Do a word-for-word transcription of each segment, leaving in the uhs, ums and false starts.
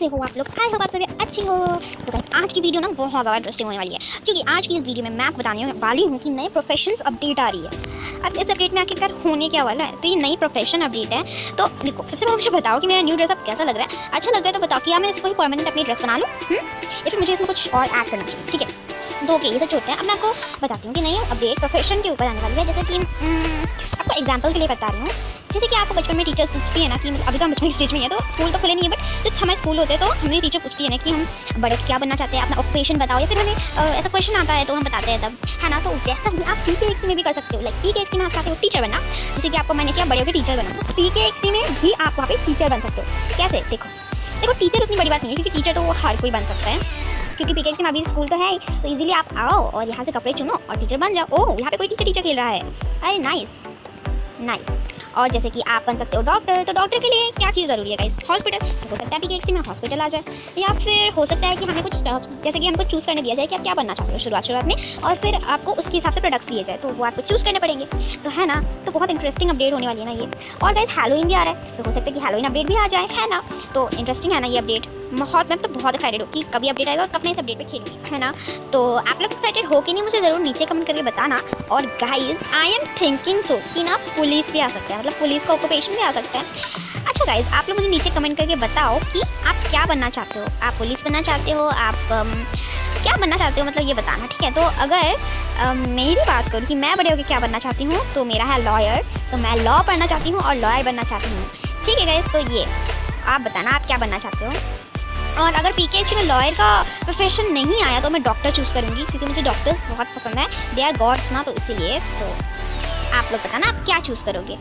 कैसे हो आप लोग? आई होप आप सभी अच्छे हो। तो गाइस आज की वीडियो ना बहुत ज़्यादा इंटरेस्टिंग होने वाली है, क्योंकि आज की इस वीडियो में मैं आपको बताने वाली हूँ कि नए प्रोफेशंस अपडेट आ रही है। अब इस अपडेट में आखिरकार होने क्या वाला है, तो ये नई प्रोफेशन अपडेट है। तो देखो, सबसे पहले मुझे बताओ कि मेरा न्यू ड्रेस अब कैसा लग रहा है। अच्छा लग रहा है तो बताओ कि मैं इसको परमानेंट अपनी ड्रेस बना लूँ या फिर मुझे इसमें कुछ और ऐड करना चाहिए। ठीक है, दो के ये सच होते हैं। अब मैं आपको बताती हूँ कि नई अपडेट प्रोफेशन के ऊपर आने वाली है। जैसे कि आपको एग्जाम्पल के लिए बता रही हूँ, जैसे कि आपको बचपन में टीचर पूछती है ना कि अभी तो हम बचपन की स्टेज में है, तो स्कूल तो खुले नहीं है, बट जब हमारे स्कूल होते हैं तो हमें टीचर पूछती है ना कि हम बड़े क्या बनना चाहते हैं, अपना ऑक्यूपेशन बताओ, या फिर हमें ऐसा क्वेश्चन आता है तो हम बताते हैं तब, है ना। तो वैसा ही आप पी के एक्सी में भी कर सकते हो। लाइक पी के एक्सी में आप चाहते हो टीचर बनना, जैसे कि आपको मैंने किया बड़े होकर टीचर बनना, तो पी के एक्सी में भी आप वहाँ पे टीचर बन सकते हो। कैसे? देखो देखो टीचर उतनी बड़ी बात नहीं है, क्योंकि टीचर तो वो हर कोई बन सकता है, क्योंकि पी के एक्सी में अभी स्कूल तो है ही, तो इजीली आप आओ और यहाँ से कपड़े चुनो और टीचर बन जाओ। ओह, यहाँ पे कोई टीचर टीचर खेल रहा है, अरे नाइस नाइस। और जैसे कि आप बन सकते हो डॉक्टर, तो डॉक्टर के लिए क्या चीज़ ज़रूरी है गाइस? हॉस्पिटल। तो हो सकता है पी के एक्सी में हॉस्पिटल आ जाए, या फिर हो सकता है कि हमें कुछ जैसे कि हमको चूज़ करने दिया जाए कि आप क्या बनना चाहते हो शुरुआत शुरुआत में, और फिर आपको उसके हिसाब से प्रोडक्ट्स दिए जाए, तो वो आपको चूज़ करने पड़ेंगे। तो है ना, तो बहुत इंटरेस्टिंग अपडेट होने वाली है ना ये। और गाइस हैलोवीन भी आ रहा है, तो हो सकता है कि हैलोवीन अपडेट भी आ जाए, है ना। तो इंटरेस्टिंग है ना ये अपडेट। बहुत मैं तो बहुत एक्साइटेड हूँ कि कभी अपडेट आएगा और कब मैं इस अपडेट पे खेलूँगी, है ना। तो आप लोग एक्साइटेड हो कि नहीं मुझे ज़रूर नीचे कमेंट करके बताना। और guys I am thinking so कि ना पुलिस भी आ सकता है, मतलब पुलिस का ऑक्यूपेशन भी आ सकता है। अच्छा गाइस, आप लोग मुझे नीचे कमेंट करके बताओ कि आप क्या बनना चाहते हो। आप पुलिस बनना चाहते हो, आप um, क्या बनना चाहते हो, मतलब ये बताना, ठीक है। तो अगर um, मेरी बात करूँ कि मैं बड़े होकर क्या बनना चाहती हूँ, तो मेरा है लॉयर। तो मैं लॉ पढ़ना चाहती हूँ और लॉयर बनना चाहती हूँ, ठीक है गाइस। तो ये आप बताना आप क्या बनना चाहते हो। और अगर पी के एक्सी में लॉयर का प्रोफेशन नहीं आया तो मैं डॉक्टर चूज़ करूँगी, क्योंकि मुझे डॉक्टर्स बहुत पसंद है, दे आर गॉड्स ना, तो इसीलिए। तो आप लोग बताना आप क्या चूज़ करोगे।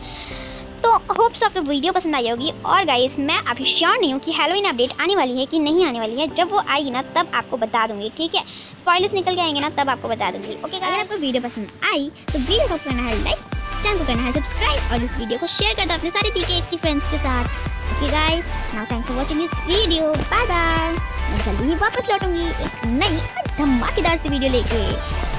तो होप्स आपको वीडियो पसंद आई होगी। और गाइस मैं अभी श्योर नहीं हूँ कि हैलोवीन अपडेट आने वाली है कि नहीं आने वाली है। जब वो आएगी ना तब आपको बता दूँगी, ठीक है। स्पॉयलर्स निकल के आएंगे ना तब आपको बता दूँगी, ओके। अगर आपको वीडियो पसंद आई तो वीडियो को करना है लाइक, चैनल को करना है सब्सक्राइब, और इस वीडियो को शेयर कर दो अपने सारे पी के एक्सी फ्रेंड्स के साथ। Okay guys, now thanks for watching this video, bye bye. मैं जल्दी ही वापस लौटूंगी एक नई और धमाकेदार सी वीडियो लेके।